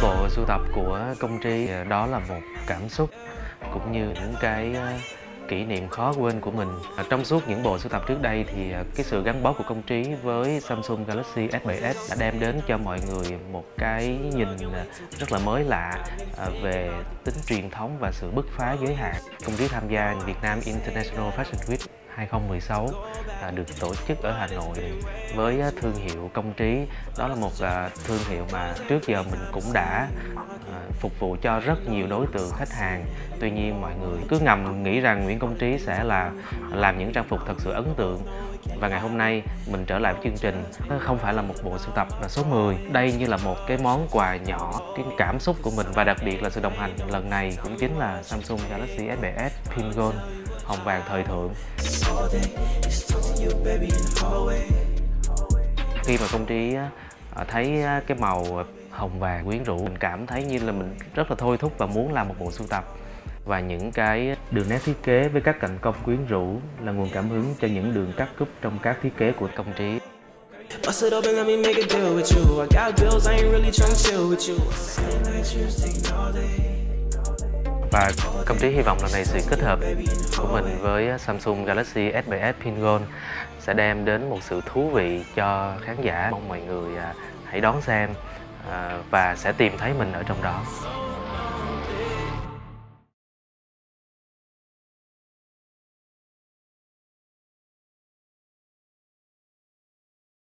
Bộ sưu tập của Công Trí đó là một cảm xúc cũng như những cái kỷ niệm khó quên của mình. Trong suốt những bộ sưu tập trước đây thì cái sự gắn bó của Công Trí với Samsung Galaxy S7s đã đem đến cho mọi người một cái nhìn rất là mới lạ về tính truyền thống và sự bứt phá giới hạn. Công Trí tham gia Việt Nam International Fashion Week 2016 được tổ chức ở Hà Nội với thương hiệu Công Trí. Đó là một thương hiệu mà trước giờ mình cũng đã phục vụ cho rất nhiều đối tượng khách hàng. Tuy nhiên mọi người cứ ngầm nghĩ rằng Nguyễn Công Trí sẽ làm những trang phục thật sự ấn tượng. Và ngày hôm nay mình trở lại với chương trình, nó không phải là một bộ sưu tập số 10. Đây như là một cái món quà nhỏ, cái cảm xúc của mình, và đặc biệt là sự đồng hành lần này cũng chính là Samsung Galaxy S7s Pin Gold hồng vàng thời thượng. Khi mà Công Trí thấy cái màu hồng vàng quyến rũ, mình cảm thấy như là mình rất là thôi thúc và muốn làm một bộ sưu tập. Và những cái đường nét thiết kế với các cạnh cong quyến rũ là nguồn cảm hứng cho những đường cắt cúp trong các thiết kế của Công Trí. Và Công Trí hy vọng lần này sự kết hợp của mình với Samsung Galaxy S7s Pin Gold sẽ đem đến một sự thú vị cho khán giả. Mong mọi người hãy đón xem và sẽ tìm thấy mình ở trong đó.